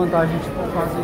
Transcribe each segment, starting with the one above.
vantagem, tipo, quase.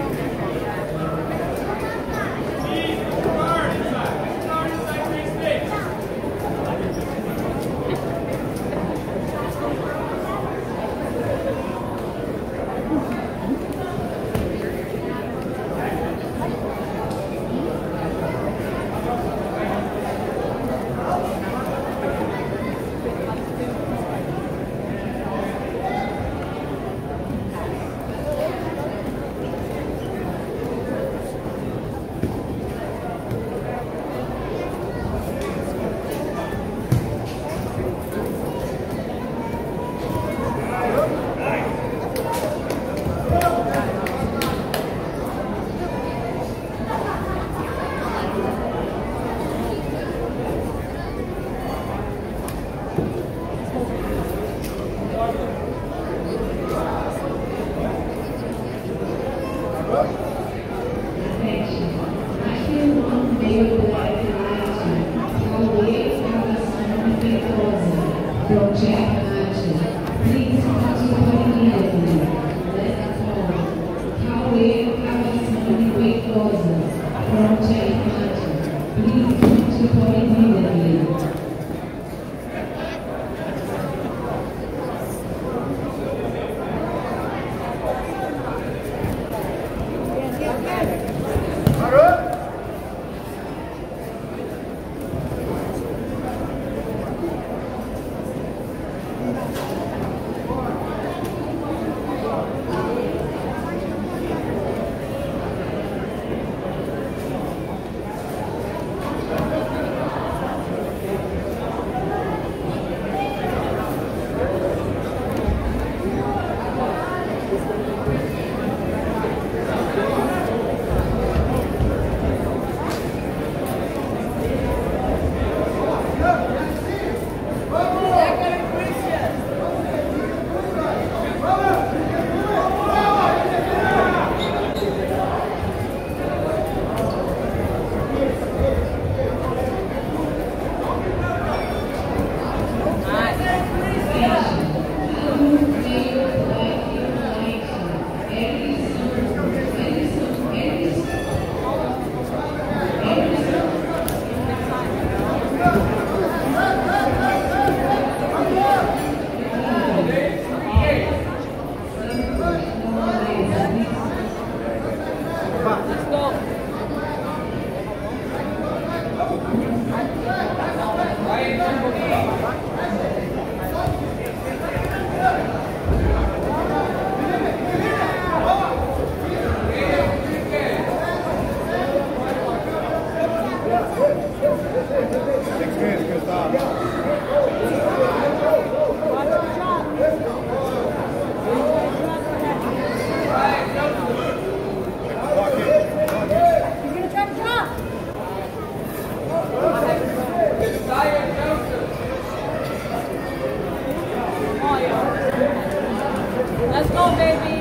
Let's go, baby.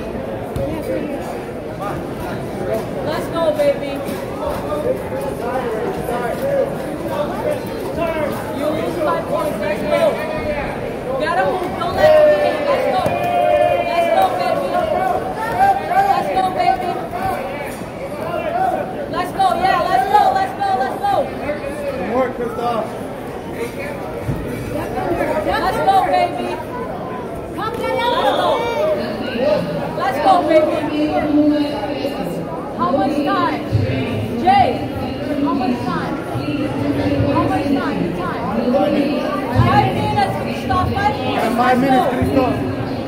Let's go, baby. You lose 5 points. Let's go. You gotta move. Don't let him in. Let's go. Let's go, baby. Let's go, baby. Let's go. Yeah, let's go. Let's go. Let's go. More, Christoph. Let's go, baby. Let's go, baby. How much time? Jay, how much time? How much time? Time. 5 minutes, Christoph. 5 minutes. 5 minutes, Christoph.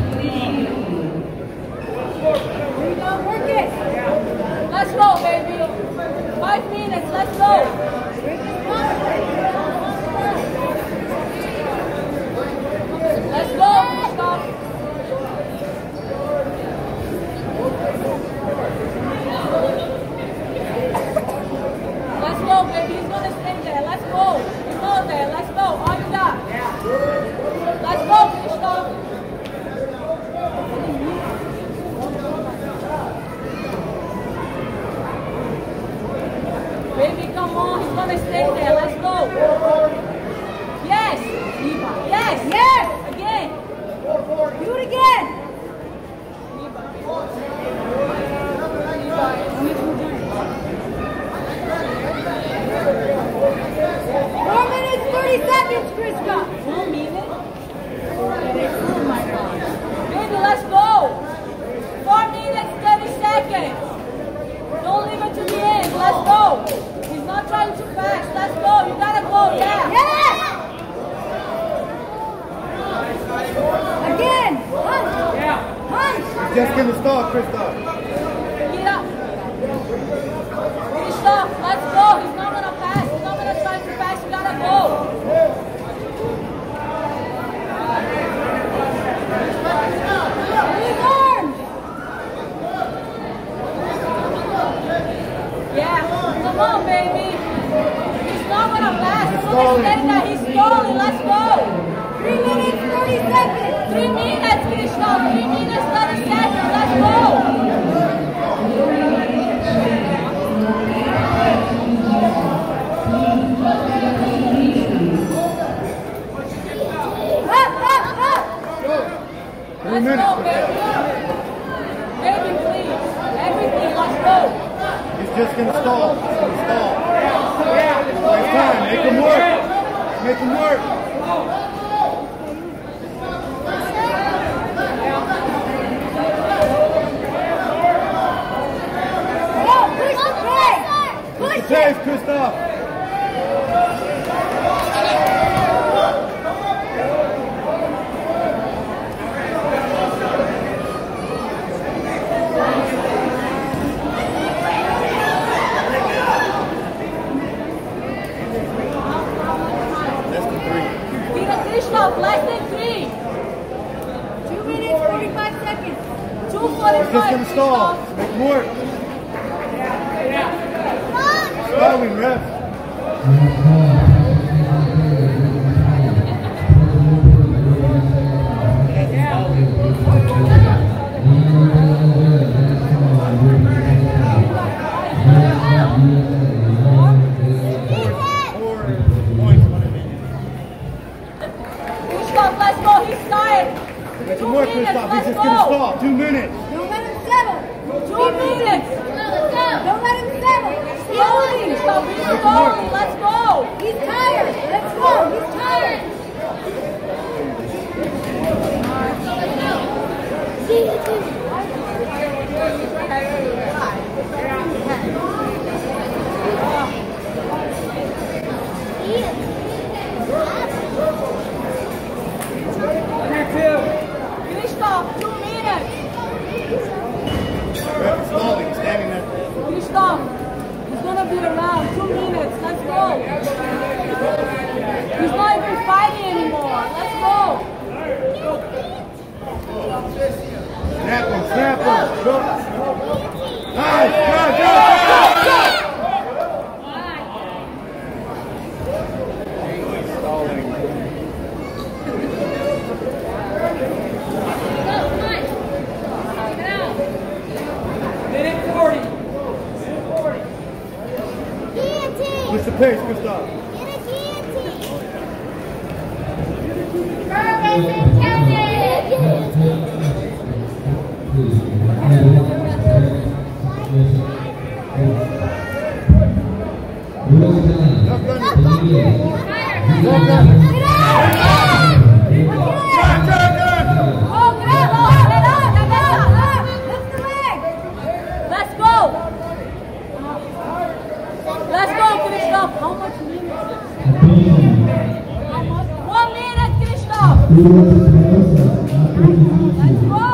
Work it. Let's go, baby. 5 minutes. Let's go. Let's go, Christoph. Let's go, baby. He's gonna stay there. Let's go. You go there. Let's go. All you got. Let's go, Christoph. Baby, come on. He's gonna stay minutes, Christoph. 1 minute? Oh my God. Baby, let's go. 4 minutes, 30 seconds. Don't leave it to the end. Let's go. He's not trying too fast. Let's go. You gotta go. Yeah. Yes. Again. Punch. Yeah. Punch. Just gonna start, Christoph. Get up. Christoph, let's go. He's not gonna pass. He's not gonna try too fast. You gotta go. Big arms. Yeah. Come on, baby. He's not gonna pass. He's understanding that he's stalling. Let's go. 3 minutes, 30 seconds. 3 minutes, Christoph. 3 minutes, 30 seconds. Let's go. Let's go, baby. Baby, please. Everything, let's go. He's just gonna stall. He's gonna stall. Next time, make him work. Make him work. Push the pace, Christoph. Less than 3. 2 minutes, 45 seconds. 2:45. He's just gonna stall. Make him work. Stalling, ref. Let's go, he's tired. Make him work, Christoph. He's just gonna stall. 2 minutes. Don't let him settle. 2 minutes. Don't let him settle. Slowly. He's slowly. Let's go. He's tired. Let's go. He's tired. Christoph, 2 minutes. Ref is stalling, standing there. Christoph, he's gonna be around. 2 minutes. Let's go. He's not even fighting anymore. Let's go. Snap him, snap him. Go. Nice, go, go, go. Push the pace, Christoph. Let's go. Let's go, Christoph. How much minutes? 1 minute, Christoph. Let's go.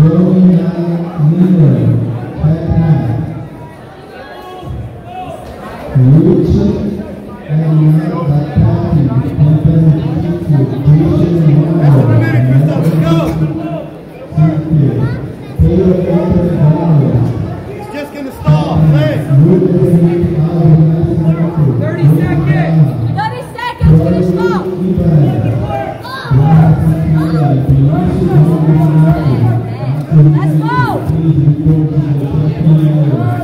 He's just gonna stall. Play. 30 seconds. 30 seconds, Christoph. Let's go.